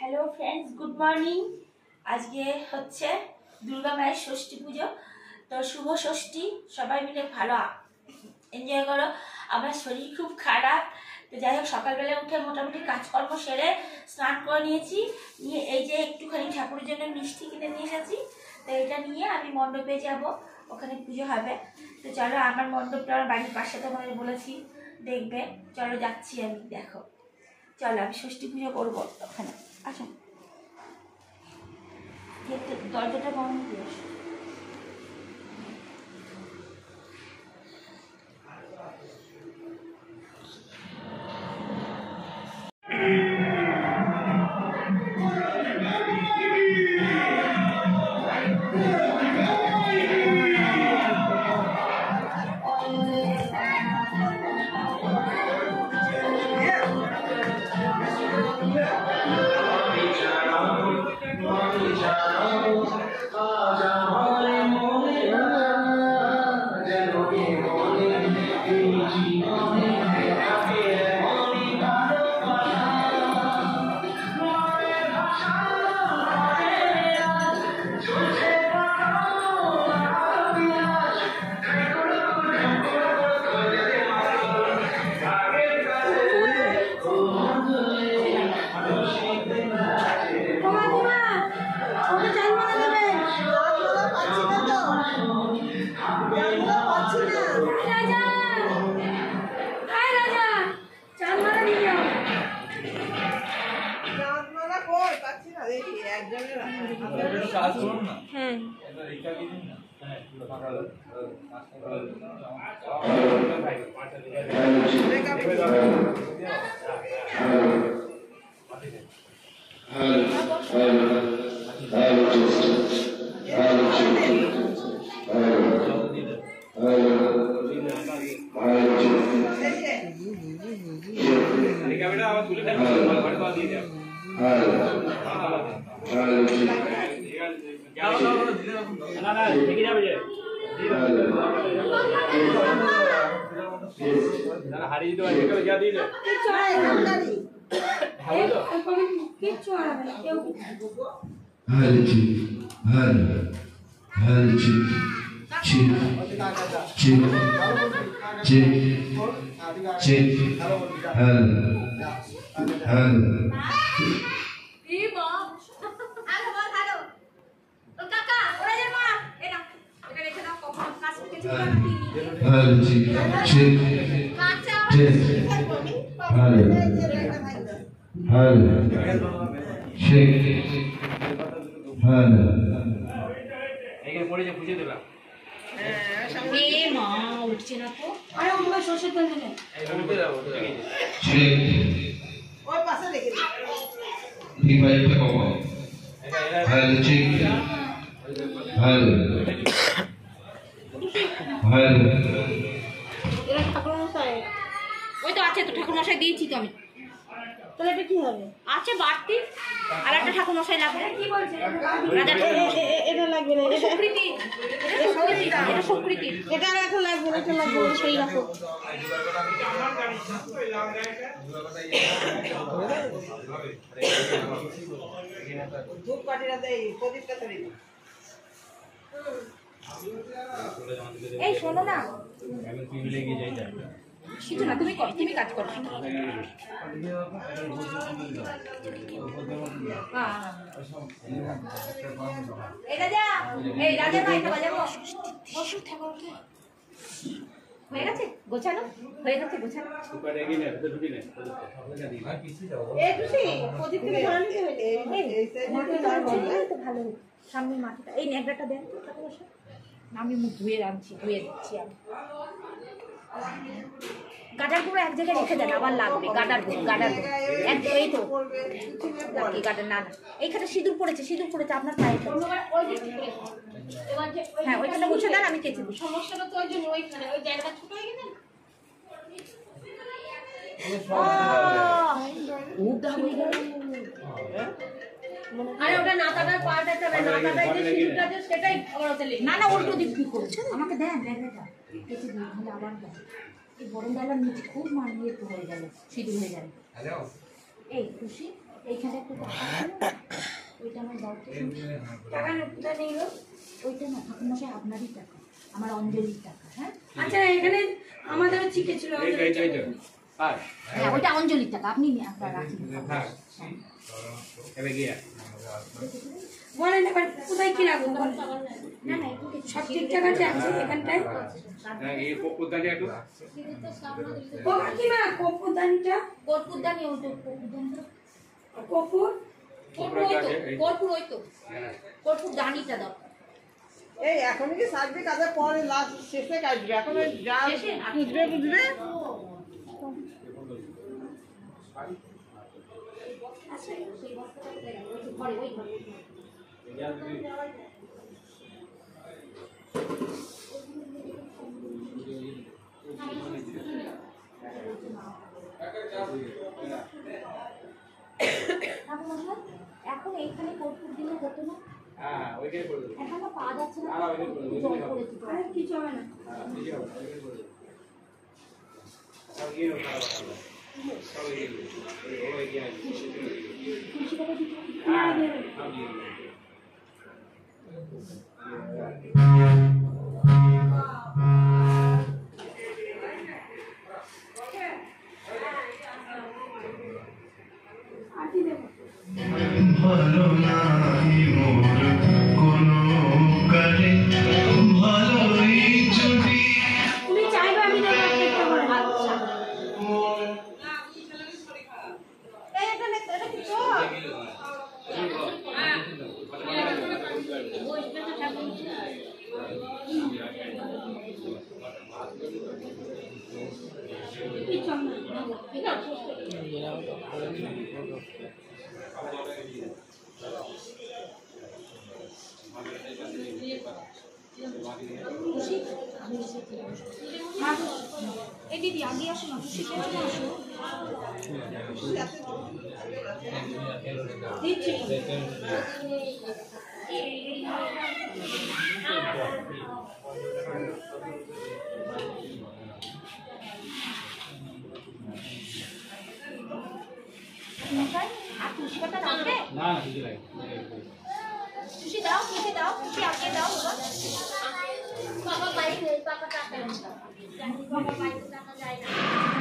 Hello friends, good morning. আজকে হচ্ছে দুর্গা মায়ের ষষ্ঠী পুজো। তো শুভ ষষ্ঠী, সবাই মিলে ভালো এনজয় করো। আমার শরীর খুব খারাপ, তো যাই হোক সকালবেলা উঠে মোটামুটি কাজকর্ম সেরে স্নান করে নিয়েছি। নিয়ে এই যে একটুখানি ঠাকুরের জন্য মিষ্টি কিনে নিয়ে এসেছি। তো এটা নিয়ে আমি মণ্ডপে যাব, ওখানে পুজো হবে। তো চলো, আমার মণ্ডপটা আমার বাড়ির পাশে, তোমাদের বলেছি দেখবে। চলো যাচ্ছি আমি, দেখো। চলো, আমি ষষ্ঠী পুজো করবো ওখানে। আসো, দরজাটা বন্ধ দিয়ে আসো। ওই তো আছে তো, ঠাকুর মশাই দিয়েছি তো আমি। তাহলে এটা কি হবে? আছে বাড়তি, আর একটা ঠাকুর মশাই লাগবে। কি বলছে? এটা লাগবে না, এটা সুকৃতি, এটা সুকৃতি, এটা আর এখন লাগবে না, এটা লাগবে না, সেই রাখো। ধূপ কাঠিটা দেই, প্রদীপটা ধরে। এই শোনো না, কিছু না, তুমি কাজ করো। এই রাজা ভাইটা বাজাবো। হয়ে গেছে গোছানো, হয়ে গেছে গোছানো। ভালো সামনে মাটিটা, এই নেকড়াটা দেন তো, আমি মুখ ধুয়ে আনছি, ধুয়ে দিচ্ছি আমি। গাডার গুঁড়ো এক জায়গায় রেখে দেন, আবার লাগবে। গাডার গুঁড়ো এই তো গাডার, না এইখানে সিঁদুর পড়েছে আপনার পায়ে। হ্যাঁ, ওইখানে মুছে দেন, আমি কেচে দিই। সমস্যাটা তো ওই জন্য, ওইখানে ওই জায়গাটা ছোট হয়ে গেছে। আরে ওটা নাতাটার পাল্টাতে হবে, নাতাটাই যে সিঁদুরটা আছে সেটাই না উল্টো দিক কি করেছে, আমাকে দেন জায়গাটা কেচে দিই, তাহলে আবার দেন। এই বরণ ডালার নিচে খুব মানিয়ে হয়ে গেল, সিঁদুর হয়ে যাবে। এই খুশি এইখানে একটা টাকা ওইটা আমার দাও তো। টাকা কোথায় নেই গো? ওইটা না ঠাকুরমশাই আপনারই টাকা, আমার অঞ্জলির টাকা। হ্যাঁ আচ্ছা এখানে আমাদেরও চিকে ছিল। হ্যাঁ ওইটা অঞ্জলির টাকা, আপনি আপনার রাখুন। বলেন এবার কোথায় কি রাখবো? না না সব ঠিকঠাক আছে এখানটায়। ও কাকিমা কর্পূরদানিটা, কর্পূরদানি ওইটা কর্পূরদানিটা কর্পূর কর্পূর ওই তো কর্পূরদানিটা দাও। এই এখন কি সার্ভে কাজে পরে লাস্ট শেষে কাটবে, এখন ওই যা বুঝবে বুঝবে। আচ্ছা সেই বস্তাটা কোথায় গেল? ওই ঘরে ওই ঘরে। এখন এইখানে কর্পূর দিলে হতো না? এখন তো পাওয়া যাচ্ছে না, জল পড়েছে। আর কিছু হবে না। ভালো নাই মোর কোনো কালে, ভালোই যদি তুমি চাইবে আমি দেবো চেষ্টা করে। এই দিদি আগে আসো না, খুশি পেছনে আসো। দিচ্ছি। আর খুশি কথা রাখবে না? খুশি দাও, খুশি দাও, খুশি আগে দাও। বাবা বাইরে পাপা টাকা দাও। বাবা বাইরে টাকা যায় না।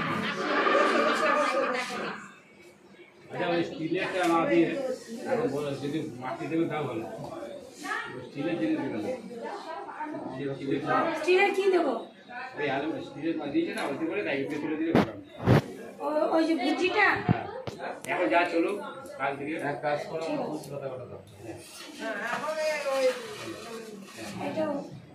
আচ্ছা ওই স্টিলেরটা না দিয়ে এখন বলো যদি মাটি দেবে তাও ভালো। স্টিলের জিনিস দেবে না। স্টিলের কি দেবো? ওই আলু স্টিলের দিয়েছে না ওইতে করে দায়িত্ব তুলে দিলে ভালো। ওই যে বুঝিটা এখন যা চলুক কাল থেকে এক কাজ করো কথা কথা দাও। এটাও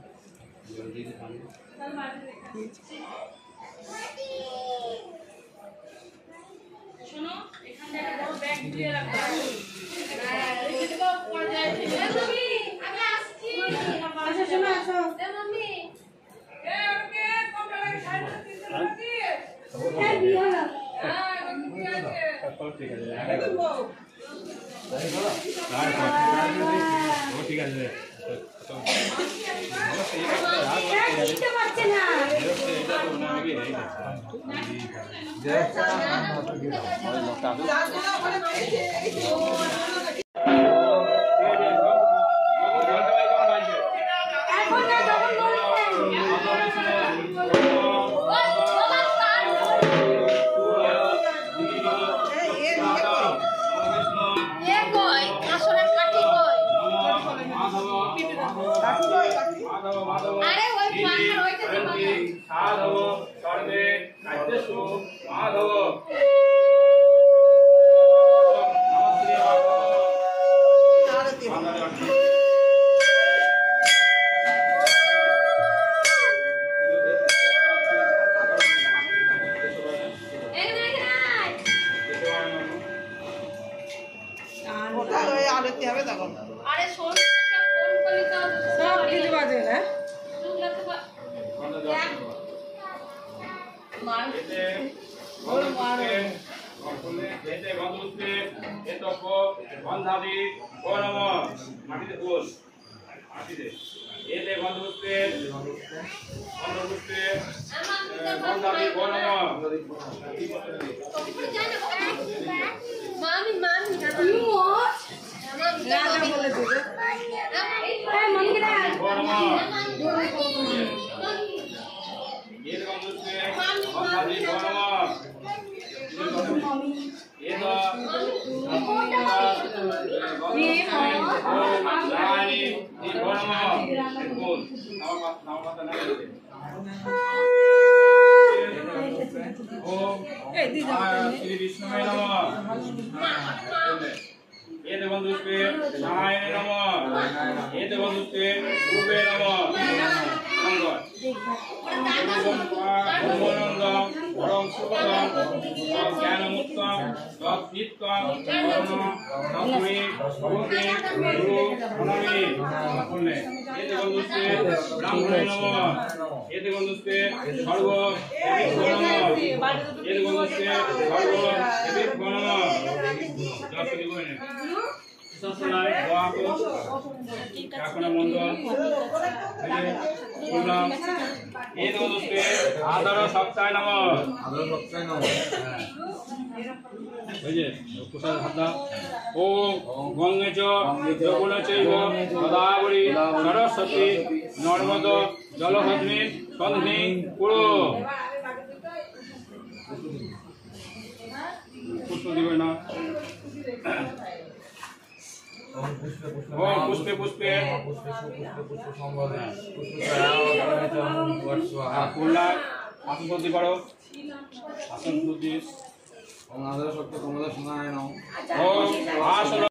শোনো এখানে একটা বড় ব্যাগ দিয়ে রাখো। আমি আসছি। আচ্ছা শোনো আসো। মাম্মি হ্যাঁ বিয়ে হলো। ঠিক আছে কিনতে পারছে না। এখন না যখন আরে ওই পাখার ওইটা দিয়ে সাধব সর্বে কার্যেষু মাধব আরতি হবে তখন আরে শোন ফোন করলি তো সব কিছু বাজে না। মাটিতে বল মাটিতে এতে গন্ধপুষ্পে গন্ধপুষ্পে গন্ধাদি বনম রাজা বলে দেবে মনিকে ডাক শ্রী বিষ্ণুময় নমঃ এতে বন্ধুস্তে নারায়ণে নমঃ এতে বন্ধুস্তে রূপে নমঃ ব্রহ্মানন্দম পরম সুখদম জ্ঞানমুক্তম তদ্বিত্তম করুণ তস্মৈ ভগবতে গুরু নমঃ বললে এতে বন্ধুস্তে ব্রাহ্মণে নমঃ এতে বন্ধুস্তে সর্ব এতে নমঃ এতে বন্ধুস্তে সর্ব এতে নমঃ জয় বলে সসলায় দোয়াকো কাকনা মন্ডল শুনলাম এই দোস্তে আদর সপ্তাহে নমঃ ওই যে প্রসাদ হাত ওম গঙ্গে চ যমুনা চৈব গোদাবরী সরস্বতী নর্মদ জলভদ্রে সন্ধিনী কুরু পুষ্প দিবে না ओम पुष्पे पुष्पे कुल्ला आसन शुद्धि करो आसन शुद्धि ओम आसन